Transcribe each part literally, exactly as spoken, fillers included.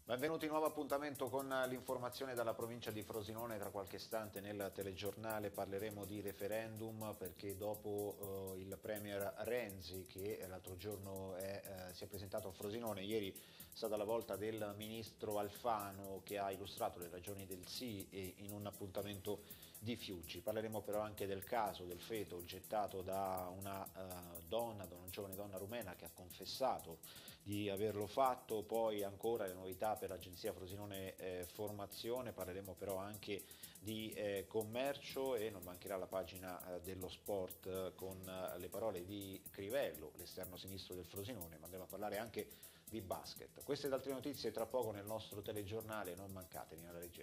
Benvenuti in nuovo appuntamento con l'informazione dalla provincia di Frosinone. Tra qualche istante nel telegiornale parleremo di referendum, perché dopo eh, il premier Renzi, che l'altro giorno è, eh, si è presentato a Frosinone, ieri è stata la volta del ministro Alfano, che ha illustrato le ragioni del sì e in un appuntamento di Fiuggi. Parleremo però anche del caso del feto gettato da una uh, donna, da una giovane donna rumena che ha confessato di averlo fatto, poi ancora le novità per l'agenzia Frosinone eh, Formazione. Parleremo però anche di eh, commercio e non mancherà la pagina eh, dello sport eh, con eh, le parole di Crivello, l'esterno sinistro del Frosinone, ma andremo a parlare anche di basket. Queste ed altre notizie tra poco nel nostro telegiornale, non mancateli nella regia.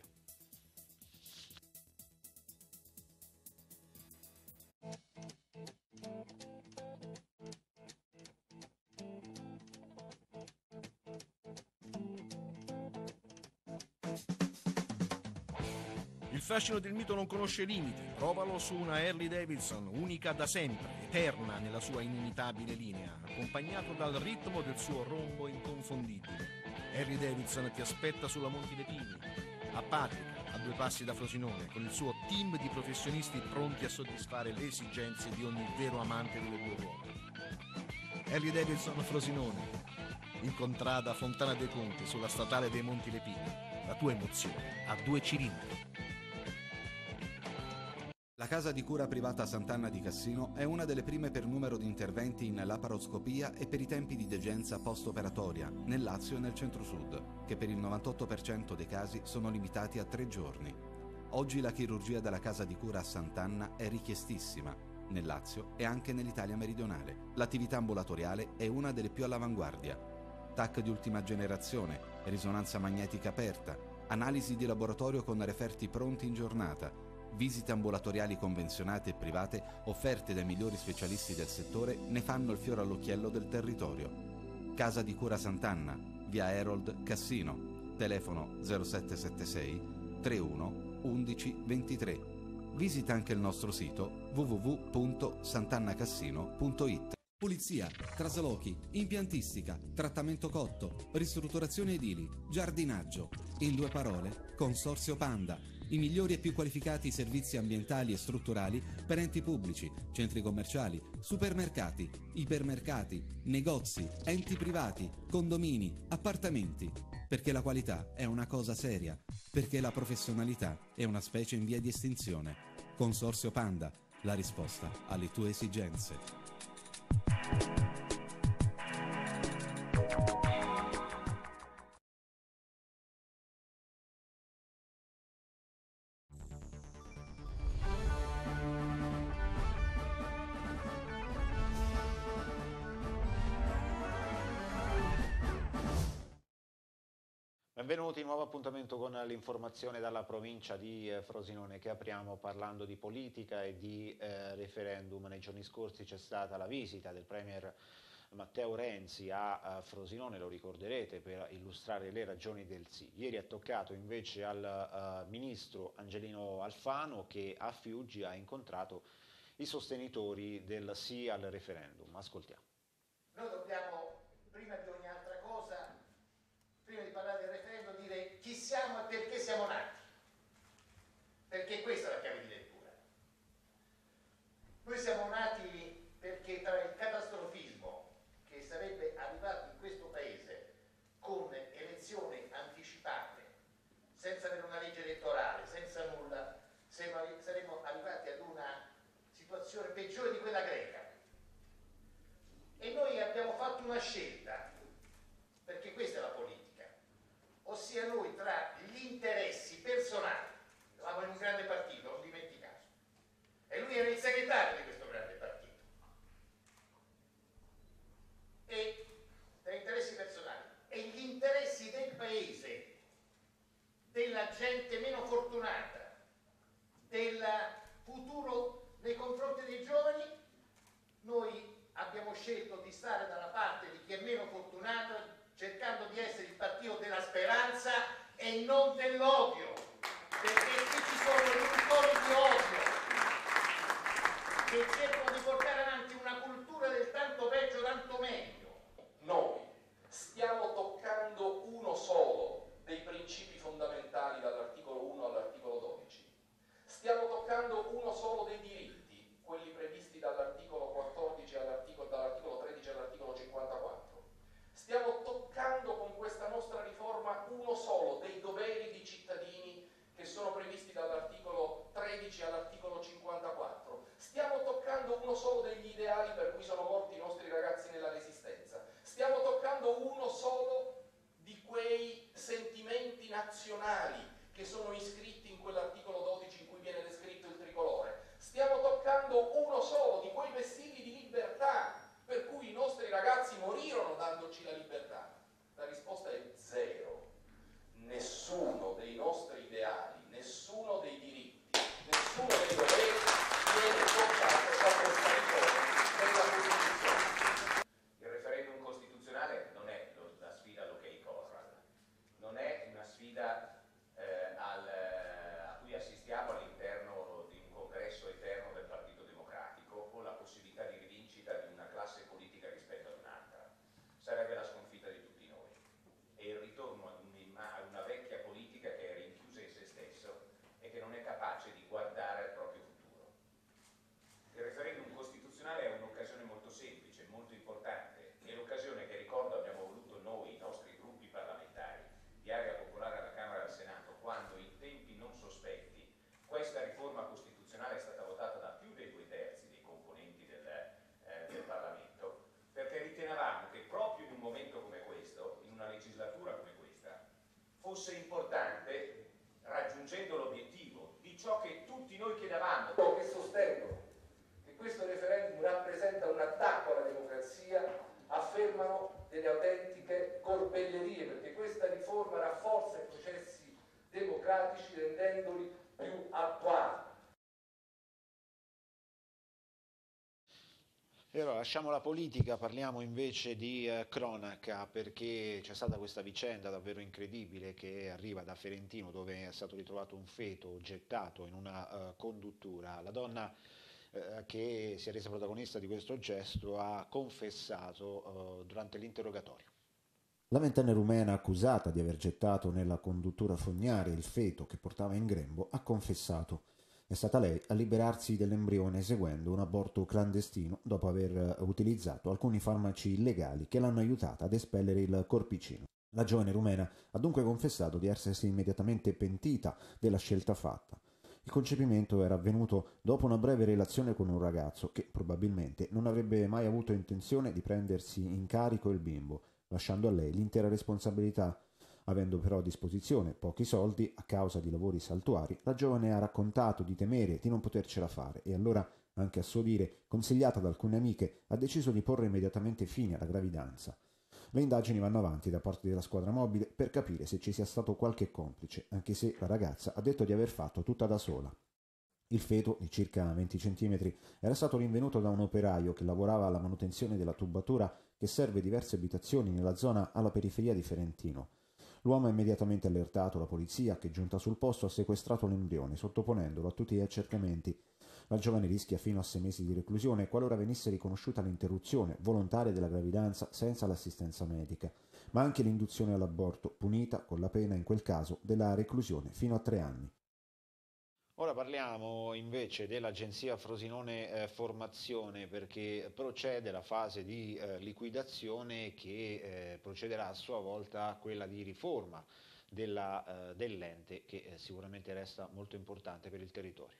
Il fascino del mito non conosce limiti, provalo su una Harley Davidson, unica da sempre, eterna nella sua inimitabile linea, accompagnato dal ritmo del suo rombo inconfondibile. Harley Davidson ti aspetta sulla Monti dei Pini, a Patrica, a due passi da Frosinone, con il suo team di professionisti pronti a soddisfare le esigenze di ogni vero amante delle due ruote. Harley Davidson Frosinone, in contrada Fontana dei Conti, sulla statale dei Monti Lepini. La tua emozione a due cilindri. La casa di cura privata Sant'Anna di Cassino è una delle prime per numero di interventi in laparoscopia e per i tempi di degenza post-operatoria nel Lazio e nel centro-sud, che per il novantotto per cento dei casi sono limitati a tre giorni. Oggi la chirurgia della casa di cura a Sant'Anna è richiestissima, nel Lazio e anche nell'Italia meridionale. L'attività ambulatoriale è una delle più all'avanguardia. T A C di ultima generazione, risonanza magnetica aperta, analisi di laboratorio con referti pronti in giornata, visite ambulatoriali convenzionate e private offerte dai migliori specialisti del settore ne fanno il fiore all'occhiello del territorio. Casa di cura Sant'Anna, via Herold Cassino, telefono zero sette sette sei trentuno undici ventitré. Visita anche il nostro sito w w w punto sant'annacassino punto it. Pulizia, traslochi, impiantistica, trattamento cotto, ristrutturazione edili, giardinaggio. In due parole, Consorzio Panda. I migliori e più qualificati servizi ambientali e strutturali per enti pubblici, centri commerciali, supermercati, ipermercati, negozi, enti privati, condomini, appartamenti. Perché la qualità è una cosa seria, perché la professionalità è una specie in via di estinzione. Consorzio Panda, la risposta alle tue esigenze. Benvenuti, nuovo appuntamento con l'informazione dalla provincia di Frosinone, che apriamo parlando di politica e di eh, referendum. Nei giorni scorsi c'è stata la visita del premier Matteo Renzi a, a Frosinone, lo ricorderete, per illustrare le ragioni del sì. Ieri è toccato invece al uh, ministro Angelino Alfano, che a Fiuggi ha incontrato i sostenitori del sì al referendum. Ascoltiamo. Noi dobbiamo, prima di ogni altra cosa, prima di parlare del referendum, dire chi siamo e perché siamo nati, perché questa è la chiave di lettura. Noi siamo nati perché tra il catastrofismo che sarebbe arrivato in questo paese con elezioni anticipate, senza avere una legge elettorale, senza nulla, saremmo arrivati ad una situazione peggiore di quella greca. E noi abbiamo fatto una scelta, perché questa è la politica, ossia noi tra gli interessi personali, eravamo in un grande partito, non dimenticato, e lui era il segretario di questo grande partito, e tra gli interessi personali e gli interessi del paese, della gente meno fortunata, del futuro nei confronti dei giovani, noi abbiamo scelto di stare dalla parte di chi è meno fortunato, cercando di essere il partito della speranza e non dell'odio, perché qui ci sono riunitori di odio che cercano di portare avanti una cultura del tanto peggio, tanto meglio. Noi stiamo toccando uno solo democratici rendendoli più attuali. E allora lasciamo la politica, parliamo invece di eh, cronaca, perché c'è stata questa vicenda davvero incredibile che arriva da Ferentino, dove è stato ritrovato un feto gettato in una uh, conduttura. La donna eh, che si è resa protagonista di questo gesto ha confessato uh, durante l'interrogatorio. La ventenne rumena accusata di aver gettato nella conduttura fognaria il feto che portava in grembo ha confessato. È stata lei a liberarsi dell'embrione eseguendo un aborto clandestino dopo aver utilizzato alcuni farmaci illegali che l'hanno aiutata ad espellere il corpicino. La giovane rumena ha dunque confessato di essersi immediatamente pentita della scelta fatta. Il concepimento era avvenuto dopo una breve relazione con un ragazzo che probabilmente non avrebbe mai avuto intenzione di prendersi in carico il bimbo, lasciando a lei l'intera responsabilità. Avendo però a disposizione pochi soldi a causa di lavori saltuari, la giovane ha raccontato di temere di non potercela fare e allora, anche a suo dire, consigliata da alcune amiche, ha deciso di porre immediatamente fine alla gravidanza. Le indagini vanno avanti da parte della squadra mobile per capire se ci sia stato qualche complice, anche se la ragazza ha detto di aver fatto tutta da sola. Il feto, di circa venti centimetri, era stato rinvenuto da un operaio che lavorava alla manutenzione della tubatura che serve diverse abitazioni nella zona alla periferia di Ferentino. L'uomo ha immediatamente allertato la polizia che, giunta sul posto, ha sequestrato l'embrione, sottoponendolo a tutti gli accertamenti. La giovane rischia fino a sei mesi di reclusione qualora venisse riconosciuta l'interruzione volontaria della gravidanza senza l'assistenza medica, ma anche l'induzione all'aborto, punita con la pena in quel caso della reclusione fino a tre anni. Ora parliamo invece dell'agenzia Frosinone eh, Formazione, perché procede la fase di eh, liquidazione che eh, procederà a sua volta a quella di riforma della, eh, dell'ente, che eh, sicuramente resta molto importante per il territorio.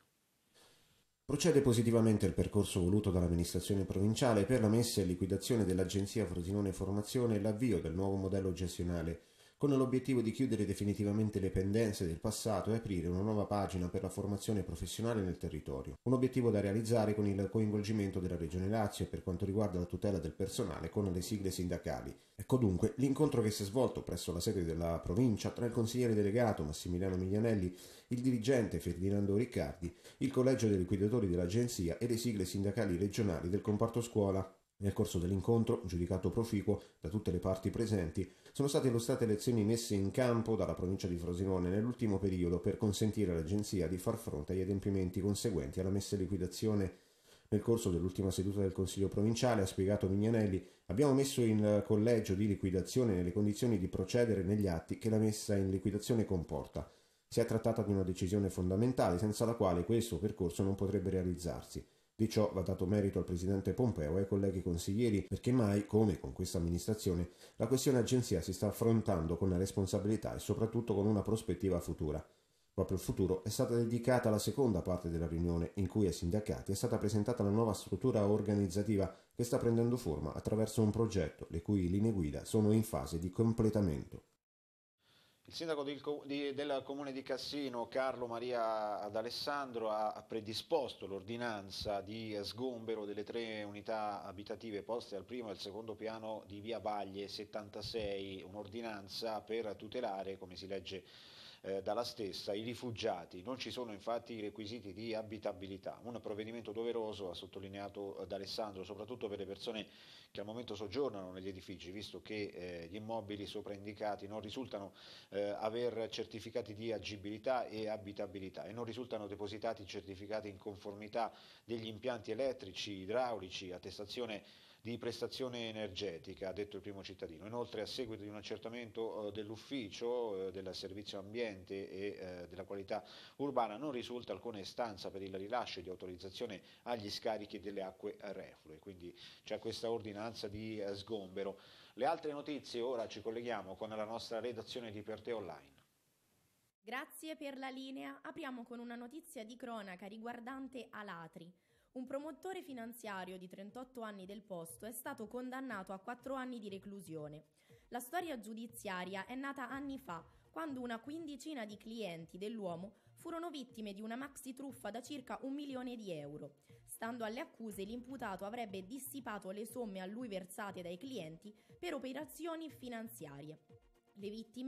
Procede positivamente il percorso voluto dall'amministrazione provinciale per la messa in liquidazione dell'agenzia Frosinone Formazione e l'avvio del nuovo modello gestionale, con l'obiettivo di chiudere definitivamente le pendenze del passato e aprire una nuova pagina per la formazione professionale nel territorio. Un obiettivo da realizzare con il coinvolgimento della Regione Lazio per quanto riguarda la tutela del personale con le sigle sindacali. Ecco dunque l'incontro che si è svolto presso la sede della provincia tra il consigliere delegato Massimiliano Miglianelli, il dirigente Ferdinando Riccardi, il collegio dei liquidatori dell'agenzia e le sigle sindacali regionali del comparto scuola. Nel corso dell'incontro, giudicato proficuo da tutte le parti presenti, sono state illustrate le azioni messe in campo dalla provincia di Frosinone nell'ultimo periodo per consentire all'agenzia di far fronte agli adempimenti conseguenti alla messa in liquidazione. Nel corso dell'ultima seduta del Consiglio provinciale, ha spiegato Mignanelli, abbiamo messo il collegio di liquidazione nelle condizioni di procedere negli atti che la messa in liquidazione comporta. Si è trattata di una decisione fondamentale senza la quale questo percorso non potrebbe realizzarsi. Di ciò va dato merito al presidente Pompeo e ai colleghi consiglieri, perché mai, come con questa amministrazione, la questione agenzia si sta affrontando con responsabilità e soprattutto con una prospettiva futura. Proprio il futuro è stata dedicata alla seconda parte della riunione, in cui ai sindacati è stata presentata la nuova struttura organizzativa che sta prendendo forma attraverso un progetto, le cui linee guida sono in fase di completamento. Il sindaco del, di, del comune di Cassino, Carlo Maria D'Alessandro, ha predisposto l'ordinanza di sgombero delle tre unità abitative poste al primo e al secondo piano di via Baglie settantasei, un'ordinanza per tutelare, come si legge eh, dalla stessa, i rifugiati. Non ci sono infatti i requisiti di abitabilità. Un provvedimento doveroso, ha sottolineato D'Alessandro, soprattutto per le persone che al momento soggiornano negli edifici, visto che eh, gli immobili sopraindicati non risultano eh, aver certificati di agibilità e abitabilità e non risultano depositati certificati in conformità degli impianti elettrici, idraulici, attestazione di prestazione energetica, ha detto il primo cittadino. Inoltre, a seguito di un accertamento eh, dell'ufficio eh, del servizio ambiente e eh, della qualità urbana, non risulta alcuna istanza per il rilascio di autorizzazione agli scarichi delle acque reflue, quindi c'è questa ordinanza di eh, sgombero. Le altre notizie, ora ci colleghiamo con la nostra redazione di Per Te Online. Grazie per la linea. Apriamo con una notizia di cronaca riguardante Alatri. Un promotore finanziario di trentotto anni del posto è stato condannato a quattro anni di reclusione. La storia giudiziaria è nata anni fa, quando una quindicina di clienti dell'uomo furono vittime di una maxi truffa da circa un milione di euro. Stando alle accuse, l'imputato avrebbe dissipato le somme a lui versate dai clienti per operazioni finanziarie. Le vittime,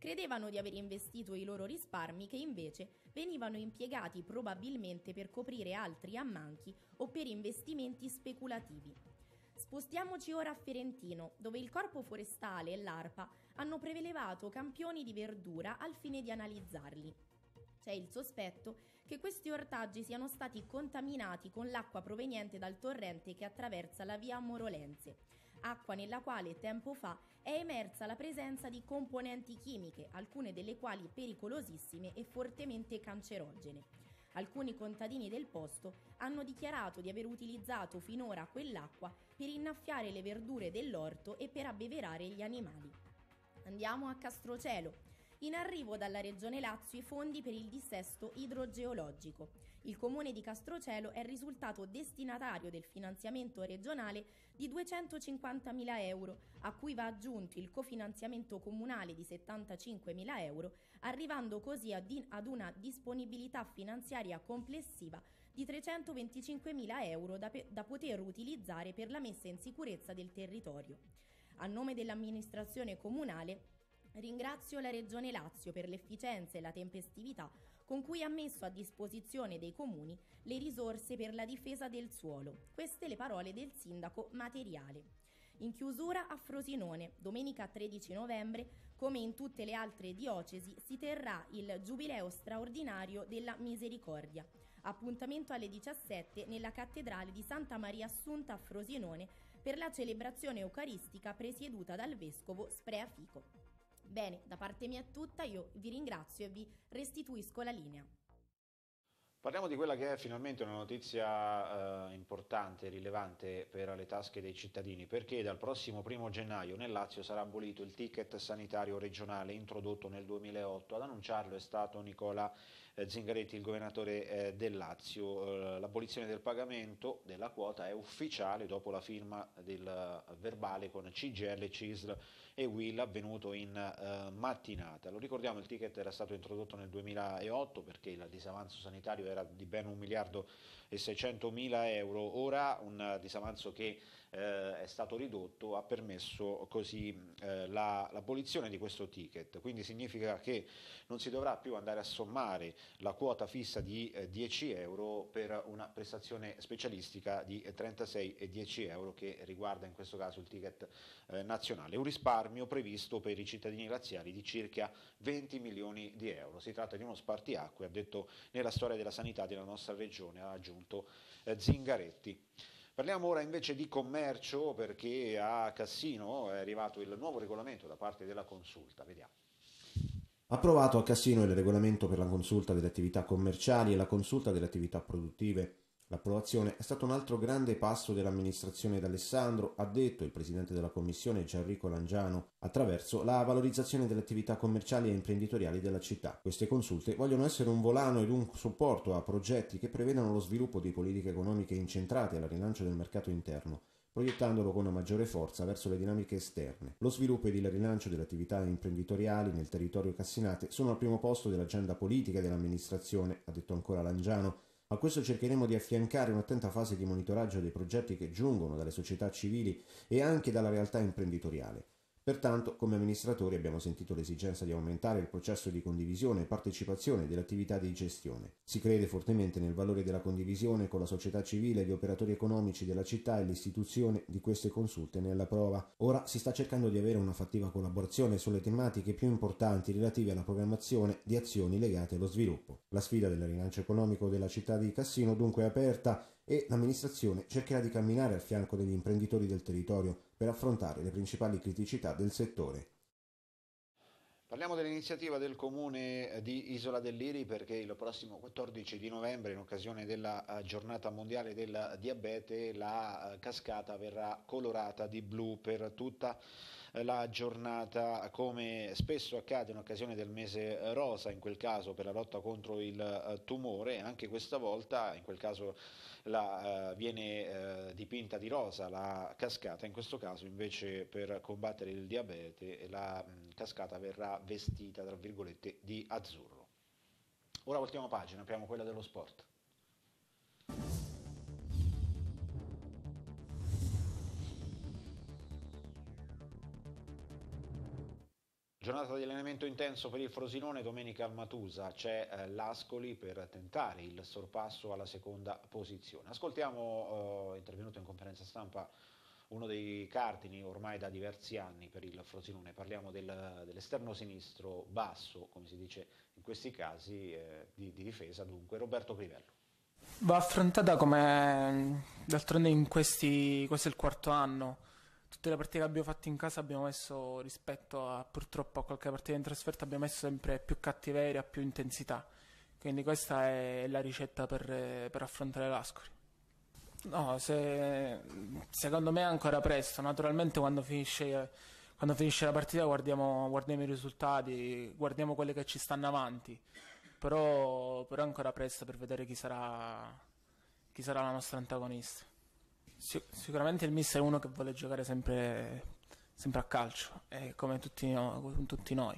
Credevano di aver investito i loro risparmi che invece venivano impiegati probabilmente per coprire altri ammanchi o per investimenti speculativi. Spostiamoci ora a Ferentino, dove il Corpo Forestale e l'ARPA hanno prelevato campioni di verdura al fine di analizzarli. C'è il sospetto che questi ortaggi siano stati contaminati con l'acqua proveniente dal torrente che attraversa la via Morolenze, acqua nella quale tempo fa è emersa la presenza di componenti chimiche, alcune delle quali pericolosissime e fortemente cancerogene. Alcuni contadini del posto hanno dichiarato di aver utilizzato finora quell'acqua per innaffiare le verdure dell'orto e per abbeverare gli animali. Andiamo a Castrocelo. In arrivo dalla Regione Lazio i fondi per il dissesto idrogeologico. Il comune di Castrocelo è risultato destinatario del finanziamento regionale di duecentocinquantamila euro, a cui va aggiunto il cofinanziamento comunale di settantacinquemila euro, arrivando così ad, in, ad una disponibilità finanziaria complessiva di trecentoventicinquemila euro da, pe, da poter utilizzare per la messa in sicurezza del territorio. A nome dell'amministrazione comunale ringrazio la Regione Lazio per l'efficienza e la tempestività con cui ha messo a disposizione dei comuni le risorse per la difesa del suolo. Queste le parole del sindaco Materiale. In chiusura a Frosinone, domenica tredici novembre, come in tutte le altre diocesi, si terrà il Giubileo straordinario della Misericordia. Appuntamento alle diciassette nella cattedrale di Santa Maria Assunta a Frosinone per la celebrazione eucaristica presieduta dal vescovo Spreafico. Bene, da parte mia è tutta, io vi ringrazio e vi restituisco la linea. Parliamo di quella che è finalmente una notizia eh, importante e rilevante per le tasche dei cittadini, perché dal prossimo primo gennaio nel Lazio sarà abolito il ticket sanitario regionale introdotto nel duemilaotto. Ad annunciarlo è stato Nicola eh, Zingaretti, il governatore eh, del Lazio. Eh, l'abolizione del pagamento della quota è ufficiale dopo la firma del uh, verbale con C G I L, C I S L e U I L avvenuto in uh, mattinata. Lo ricordiamo, il ticket era stato introdotto nel duemilaotto perché il disavanzo sanitario era di ben un miliardo e seicentomila euro. Ora un disavanzo che eh, è stato ridotto ha permesso così eh, la, l'abolizione di questo ticket, quindi significa che non si dovrà più andare a sommare la quota fissa di eh, dieci euro per una prestazione specialistica di eh, trentasei e dieci euro che riguarda in questo caso il ticket eh, nazionale, un risparmio previsto per i cittadini laziali di circa venti milioni di euro. Si tratta di uno spartiacque, ha detto, nella storia della sanità della nostra regione, ha aggiunto eh, Zingaretti. Parliamo ora invece di commercio, perché a Cassino è arrivato il nuovo regolamento da parte della Consulta. Vediamo. Approvato a Cassino il regolamento per la consulta delle attività commerciali e la consulta delle attività produttive. L'approvazione è stato un altro grande passo dell'amministrazione d'Alessandro, ha detto il presidente della commissione Gianrico Langiano, attraverso la valorizzazione delle attività commerciali e imprenditoriali della città. Queste consulte vogliono essere un volano ed un supporto a progetti che prevedano lo sviluppo di politiche economiche incentrate al rilancio del mercato interno, proiettandolo con una maggiore forza verso le dinamiche esterne. Lo sviluppo ed il rilancio delle attività imprenditoriali nel territorio cassinate sono al primo posto dell'agenda politica dell'amministrazione, ha detto ancora Langiano. A questo cercheremo di affiancare un'attenta fase di monitoraggio dei progetti che giungono dalle società civili e anche dalla realtà imprenditoriale. Pertanto, come amministratori abbiamo sentito l'esigenza di aumentare il processo di condivisione e partecipazione delle attività di gestione. Si crede fortemente nel valore della condivisione con la società civile, gli operatori economici della città e l'istituzione di queste consulte nella prova. Ora si sta cercando di avere una fattiva collaborazione sulle tematiche più importanti relative alla programmazione di azioni legate allo sviluppo. La sfida del rilancio economico della città di Cassino dunque è aperta e l'amministrazione cercherà di camminare al fianco degli imprenditori del territorio per affrontare le principali criticità del settore. Parliamo dell'iniziativa del comune di Isola del Liri, perché il prossimo quattordici di novembre, in occasione della giornata mondiale del diabete, la cascata verrà colorata di blu per tutta la giornata, come spesso accade in occasione del mese rosa, in quel caso per la lotta contro il tumore. Anche questa volta, in quel caso la, uh, viene uh, dipinta di rosa la cascata, in questo caso invece per combattere il diabete la mh, cascata verrà vestita tra virgolette di azzurro. Ora voltiamo pagina, apriamo quella dello sport. Giornata di allenamento intenso per il Frosinone, domenica al Matusa c'è eh, l'Ascoli per tentare il sorpasso alla seconda posizione. Ascoltiamo, eh, intervenuto in conferenza stampa, uno dei cardini ormai da diversi anni per il Frosinone. Parliamo del, dell'esterno sinistro basso, come si dice in questi casi, eh, di, di difesa, dunque Roberto Crivello. Va affrontata come d'altronde in questi, questo è il quarto anno. Tutte le partite che abbiamo fatto in casa abbiamo messo, rispetto a purtroppo a qualche partita in trasferta, abbiamo messo sempre più cattiveria, più intensità. Quindi questa è la ricetta per, per affrontare l'Ascoli. No, se, secondo me è ancora presto. Naturalmente quando finisce, quando finisce la partita guardiamo, guardiamo i risultati, guardiamo quelli che ci stanno avanti. Però, però è ancora presto per vedere chi sarà, chi sarà la nostra antagonista. Sicuramente il mister è uno che vuole giocare sempre, sempre a calcio, eh, come tutti, no, come tutti noi.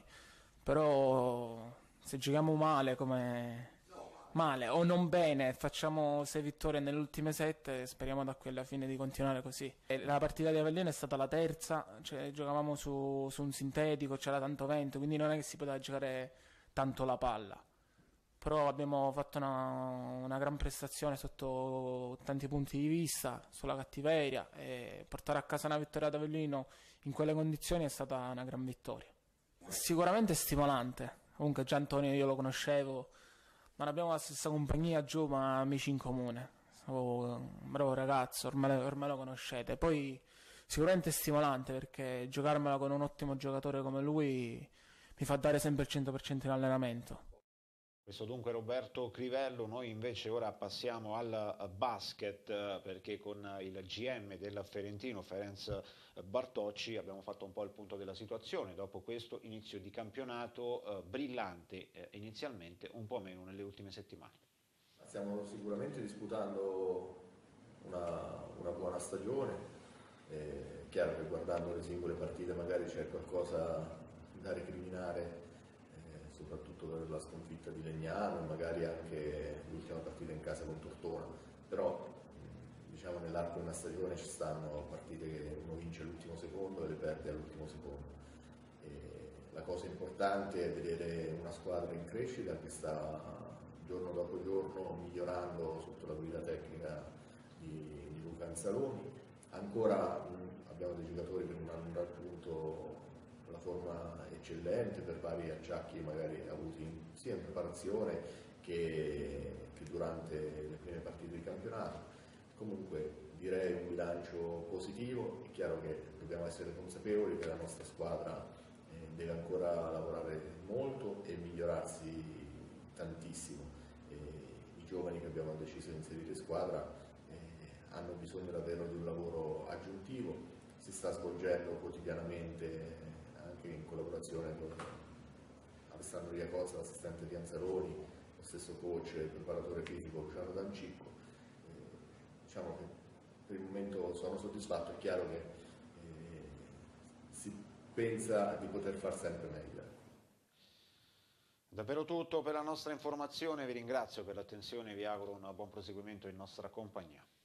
Però se giochiamo male, come male o non bene, facciamo sei vittorie nelle ultime sette, speriamo da qui alla fine di continuare così. E la partita di Avellino è stata la terza, cioè giocavamo su, su un sintetico, c'era tanto vento, quindi non è che si poteva giocare tanto la palla. Però abbiamo fatto una, una gran prestazione sotto tanti punti di vista, sulla cattiveria, e portare a casa una vittoria ad Avellino in quelle condizioni è stata una gran vittoria. Sicuramente stimolante, comunque già Antonio io lo conoscevo, non abbiamo la stessa compagnia giù ma amici in comune, oh, un bravo ragazzo, ormai, ormai lo conoscete. Poi sicuramente stimolante perché giocarmela con un ottimo giocatore come lui mi fa dare sempre il cento per cento in allenamento. Questo dunque Roberto Crivello. Noi invece ora passiamo al basket, perché con il G M del Ferentino, Ferenc Bartocci, abbiamo fatto un po' il punto della situazione dopo questo inizio di campionato eh, brillante eh, inizialmente, un po' meno nelle ultime settimane. Stiamo sicuramente disputando una, una buona stagione, è chiaro che guardando le singole partite magari c'è qualcosa da recriminare, soprattutto per la sconfitta di Legnano e magari anche l'ultima partita in casa con Tortona, però diciamo nell'arco di una stagione ci stanno partite che uno vince all'ultimo secondo e le perde all'ultimo secondo. E la cosa importante è vedere una squadra in crescita che sta giorno dopo giorno migliorando sotto la guida tecnica di, di Luca Anzaloni. Ancora mh, abbiamo dei giocatori che non hanno raggiunto la forma eccellente per vari acciacchi magari avuti sia in preparazione che, che durante le prime partite di campionato. Comunque direi un bilancio positivo. È chiaro che dobbiamo essere consapevoli che la nostra squadra eh, deve ancora lavorare molto e migliorarsi tantissimo. E i giovani che abbiamo deciso di inserire in squadra eh, hanno bisogno davvero di un lavoro aggiuntivo, si sta svolgendo quotidianamente anche in collaborazione con Alessandro Iacozza, l'assistente di Anzaloni, lo stesso coach e preparatore fisico Luciano D'Ancicco. Eh, diciamo che per il momento sono soddisfatto. È chiaro che eh, si pensa di poter far sempre meglio. Davvero tutto per la nostra informazione, vi ringrazio per l'attenzione e vi auguro un buon proseguimento in nostra compagnia.